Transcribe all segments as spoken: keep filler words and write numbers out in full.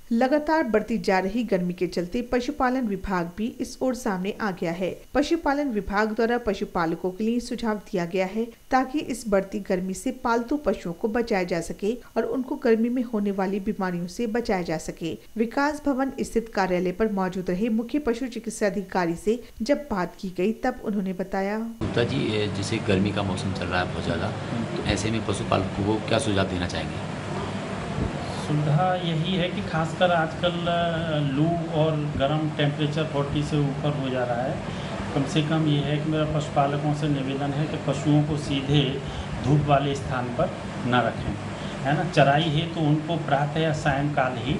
लगातार बढ़ती जा रही गर्मी के चलते पशुपालन विभाग भी इस ओर सामने आ गया है। पशुपालन विभाग द्वारा पशुपालकों के लिए सुझाव दिया गया है ताकि इस बढ़ती गर्मी से पालतू पशुओं को बचाया जा सके और उनको गर्मी में होने वाली बीमारियों से बचाया जा सके। विकास भवन स्थित कार्यालय पर मौजूद रहे मुख्य पशु चिकित्सा अधिकारी से जब बात की गई तब उन्होंने बताया, गुप्ता जी, जैसे गर्मी का मौसम चल रहा है बहुत ज़्यादा, तो ऐसे में पशुपालकों को क्या सुझाव देना चाहेंगे? सुविधा यही है कि खासकर आजकल लू और गर्म टेम्परेचर चालीस से ऊपर हो जा रहा है। कम से कम ये है कि मेरा पशुपालकों से निवेदन है कि पशुओं को सीधे धूप वाले स्थान पर न रखें, है ना। चराई है तो उनको प्रातः या सायंकाल ही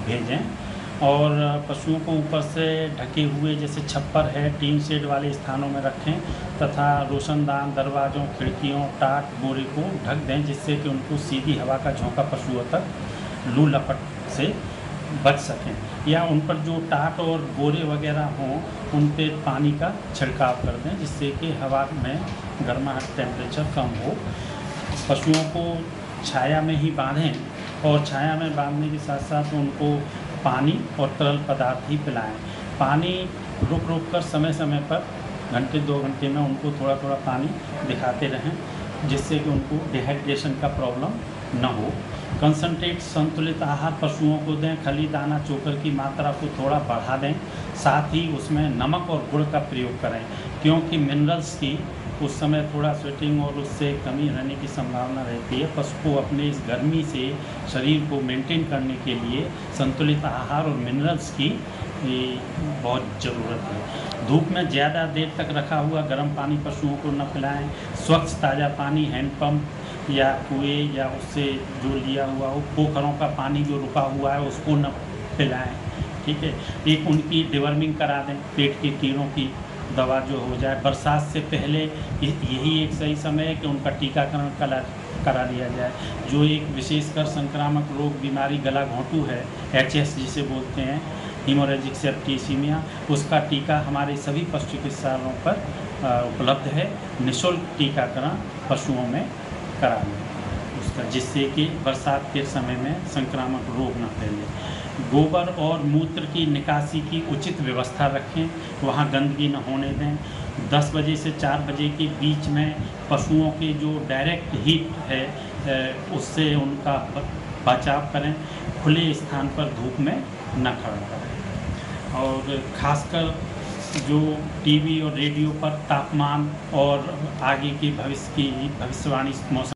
भेजें और पशुओं को ऊपर से ढके हुए जैसे छप्पर है, टीन शेड वाले स्थानों में रखें तथा रोशनदान, दरवाज़ों, खिड़कियों, टाट, बोरे को ढक दें, जिससे कि उनको सीधी हवा का झोंका पशुओं तक लू लपट से बच सकें। या उन पर जो टाट और बोरे वगैरह हों उन पे पानी का छिड़काव कर दें, जिससे कि हवा में गर्माहट टेम्परेचर कम हो। पशुओं को छाया में ही बांधें और छाया में बांधने के साथ साथ उनको पानी और तरल पदार्थ ही पिलाएं। पानी रुक रुक कर समय समय पर घंटे दो घंटे में उनको थोड़ा थोड़ा पानी दिखाते रहें, जिससे कि उनको डिहाइड्रेशन का प्रॉब्लम न हो। कंसंट्रेट संतुलित आहार पशुओं को दें, खली, दाना, चोकर की मात्रा को थोड़ा बढ़ा दें, साथ ही उसमें नमक और गुड़ का प्रयोग करें, क्योंकि मिनरल्स की उस समय थोड़ा स्वेटिंग और उससे कमी रहने की संभावना रहती है। पशु को अपने इस गर्मी से शरीर को मेंटेन करने के लिए संतुलित आहार और मिनरल्स की बहुत ज़रूरत है। धूप में ज़्यादा देर तक रखा हुआ गर्म पानी पशुओं को न पिलाएं। स्वच्छ ताज़ा पानी हैंडपम्प या कुएं या उससे जो लिया हुआ हो, पोखरों का पानी जो रुका हुआ है उसको न पिलाएं, ठीक है। एक उनकी डिवर्मिंग करा दें, पेट के कीड़ों की दवा जो हो जाए। बरसात से पहले यही एक सही समय है कि उनका टीकाकरण करा करा लिया जाए। जो एक विशेषकर संक्रामक रोग बीमारी गला घोंटू है, एच एस जिसे बोलते हैं, हीमोरेजिक सेप्टिसीमिया, उसका टीका हमारे सभी पशु चिकित्सालयों पर उपलब्ध है। निःशुल्क टीकाकरण पशुओं में करा लें उसका, जिससे कि बरसात के समय में संक्रामक रोग न फैले। गोबर और मूत्र की निकासी की उचित व्यवस्था रखें, वहाँ गंदगी न होने दें। दस बजे से चार बजे के बीच में पशुओं की जो डायरेक्ट हीट है उससे उनका बचाव करें। खुले स्थान पर धूप में न खड़ा करें। और ख़ासकर जो टीवी और रेडियो पर तापमान और आगे के भविष्य की भविष्यवाणी मौसम